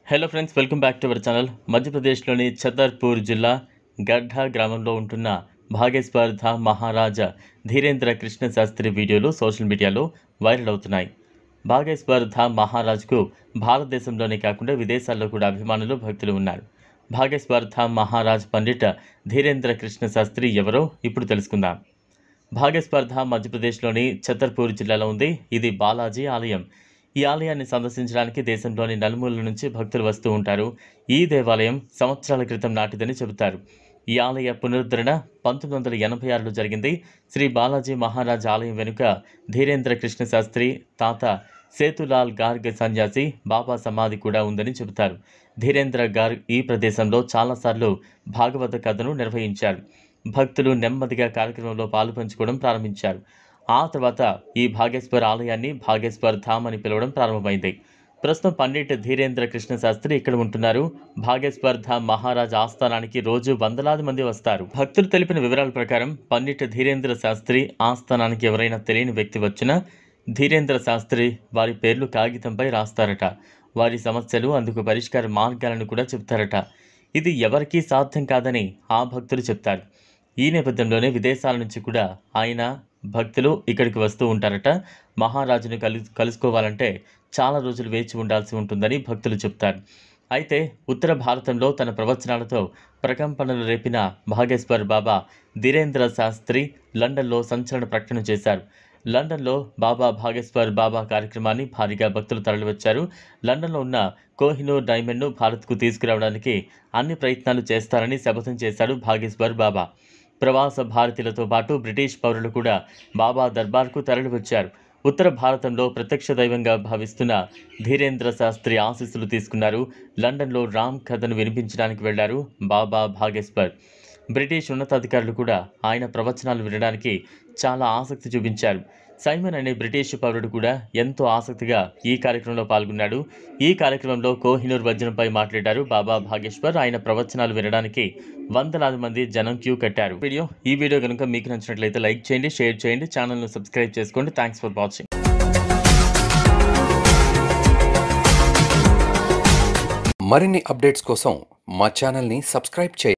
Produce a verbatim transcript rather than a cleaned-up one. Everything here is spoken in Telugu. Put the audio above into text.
Hello friends, welcome back to our channel. మధ్యప్రదేశ్లోని ఛతర్పూర్ జిల్లా గడ్ఢా గ్రామంలో ఉంటున్న భాగేశ్వర్ ధామ్ మహారాజా ధీరేంద్ర కృష్ణ శాస్త్రి వీడియోలు సోషల్ మీడియాలో వైరల్ అవుతున్నాయి. భాగేశ్వర్ ధామ్ మహారాజ్కు భారతదేశంలోనే కాకుండా విదేశాల్లో కూడా అభిమానులు, భక్తులు ఉన్నారు. భాగేశ్వర్ ధామ్ మహారాజ్ పండిట్ ధీరేంద్ర కృష్ణ శాస్త్రి ఎవరో ఇప్పుడు తెలుసుకుందాం. భాగేశ్వర్ ధామ్ మధ్యప్రదేశ్లోని ఛతర్పూర్ జిల్లాలో ఉంది. ఇది బాలాజీ ఆలయం. ఈ ఆలయాన్ని సందర్శించడానికి దేశంలోని నలుమూలల నుంచి భక్తులు వస్తూ ఉంటారు. ఈ దేవాలయం సంవత్సరాల క్రితం నాటిదని చెబుతారు. ఈ ఆలయ పునరుద్ధరణ పంతొమ్మిది వందల ఎనభై ఆరులో జరిగింది. శ్రీ బాలాజీ మహారాజ్ ఆలయం వెనుక ధీరేంద్ర కృష్ణ శాస్త్రి తాత సేతులాల్ గార్గ్ సన్యాసి బాబా సమాధి కూడా ఉందని చెబుతారు. ధీరేంద్ర గార్గ్ ఈ ప్రదేశంలో చాలాసార్లు భాగవత కథను నిర్వహించారు. భక్తులు నెమ్మదిగా కార్యక్రమంలో పాలు పంచుకోవడం ప్రారంభించారు. ఆ తర్వాత ఈ భాగేశ్వర్ ఆలయాన్ని భాగేశ్వర్ ధామ్ అని పిలవడం ప్రారంభమైంది. ప్రస్తుతం పండిట్ ధీరేంద్ర కృష్ణ శాస్త్రి ఇక్కడ ఉంటున్నారు. భాగేశ్వర్ ధామ్ మహారాజ్ ఆస్థానానికి రోజు వందలాది మంది వస్తారు. భక్తులు తెలిపిన వివరాల ప్రకారం పండిట్ ధీరేంద్ర శాస్త్రి ఆస్థానానికి ఎవరైనా తెలియని వ్యక్తి వచ్చినా ధీరేంద్ర శాస్త్రి వారి పేర్లు కాగితంపై రాస్తారట. వారి సమస్యలు, అందుకు పరిష్కార మార్గాలను కూడా చెప్తారట. ఇది ఎవరికీ సాధ్యం కాదని ఆ భక్తులు చెప్తారు. ఈ నేపథ్యంలోనే విదేశాల నుంచి కూడా ఆయన భక్తులు ఇక్కడికి వస్తూ ఉంటారట. మహారాజును కలు కలుసుకోవాలంటే చాలా రోజులు వేచి ఉండాల్సి ఉంటుందని భక్తులు చెప్తారు. అయితే ఉత్తర భారతంలో తన ప్రవచనాలతో ప్రకంపనలు రేపిన భాగేశ్వర్ బాబా ధీరేంద్ర శాస్త్రి లండన్లో సంచలన ప్రకటన చేశారు. లండన్లో బాబా భాగేశ్వర్ బాబా కార్యక్రమాన్ని భారీగా భక్తులు తరలివచ్చారు. లండన్లో ఉన్న కోహినూర్ డైమండ్ను భారత్కు తీసుకురావడానికి అన్ని ప్రయత్నాలు చేస్తారని శపథం చేశాడు భాగేశ్వర్ బాబా. ప్రవాస భారతీయులతో పాటు బ్రిటిష్ పౌరులు కూడా బాబా దర్బార్కు తరలివచ్చారు. ఉత్తర భారతంలో ప్రత్యక్ష దైవంగా భావిస్తున్న ధీరేంద్ర శాస్త్రి ఆశీస్సులు తీసుకున్నారు. లండన్లో రామ్ కథను వినిపించడానికి వెళ్లారు బాబా భాగేశ్వర్. బ్రిటిష్ ఉన్నతాధికారులు కూడా ఆయన ప్రవచనాలు వినడానికి చాలా ఆసక్తి చూపించారు. సైమన్ అనే బ్రిటిష్ పౌరుడు కూడా ఎంతో ఆసక్తిగా ఈ కార్యక్రమంలో పాల్గొన్నాడు. ఈ కార్యక్రమంలో కోహినూర్ వజ్రంపై మాట్లాడారు బాబా భాగేశ్వర్. ఆయన ప్రవచనాలు వినడానికి వందలాది మంది జనం క్యూ కట్టారు. వీడియో ఈ వీడియో కనుక మీకు నచ్చినట్లయితే లైక్ చేయండి, షేర్ చేయండి, ఛానల్ను సబ్స్క్రైబ్ చేసుకోండి. Thanks for watching. మరిన్ని అప్డేట్స్ కోసం మా ఛానల్ని సబ్స్క్రైబ్ చేయండి.